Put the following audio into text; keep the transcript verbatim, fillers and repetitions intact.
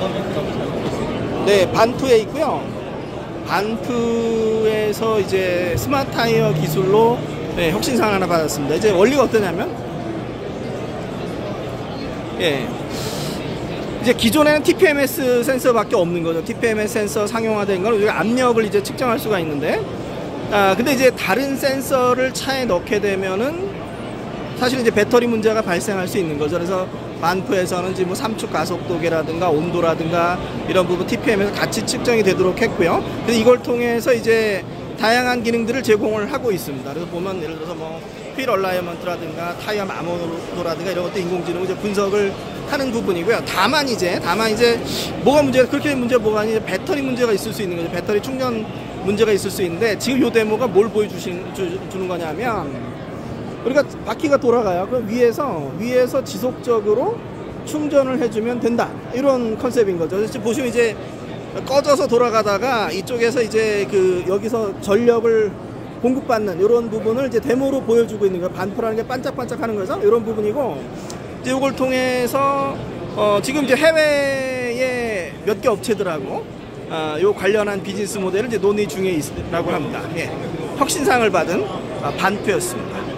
네, 반프에 있고요. 반프에서 이제 스마트 타이어 기술로 네, 혁신상을 하나 받았습니다. 이제 원리가 어떠냐면, 예, 이제 기존에는 티피엠에스 센서밖에 없는 거죠. 티피엠에스 센서 상용화된 건 우리가 압력을 이제 측정할 수가 있는데, 아, 근데 이제 다른 센서를 차에 넣게 되면은 사실 이제 배터리 문제가 발생할 수 있는 거죠. 그래서 반프에서는 지금 뭐 삼축 가속도계라든가 온도라든가 이런 부분 티피엠에서 같이 측정이 되도록 했고요. 그래서 이걸 통해서 이제 다양한 기능들을 제공을 하고 있습니다. 그래서 보면 예를 들어서 뭐 휠 얼라이먼트라든가 타이어 마모도라든가 이런 것도 인공지능으로 이제 분석을 하는 부분이고요. 다만 이제 다만 이제 뭐가 문제가 그렇게 문제 뭐가 아니라 배터리 문제가 있을 수 있는 거죠. 배터리 충전 문제가 있을 수 있는데 지금 이 데모가 뭘 보여주신 주, 주는 거냐면. 우리가 바퀴가 돌아가요. 그럼 위에서 위에서 지속적으로 충전을 해주면 된다. 이런 컨셉인 거죠. 그래서 보시면 이제 꺼져서 돌아가다가 이쪽에서 이제 그 여기서 전력을 공급받는 이런 부분을 이제 데모로 보여주고 있는 거예요. 반프라는 게 반짝반짝하는 거죠. 이런 부분이고 이제 이걸 통해서 어 지금 이제 해외에 몇 개 업체들하고 어 요 관련한 비즈니스 모델을 이제 논의 중에 있라고 합니다. 예. 혁신상을 받은 반프였습니다.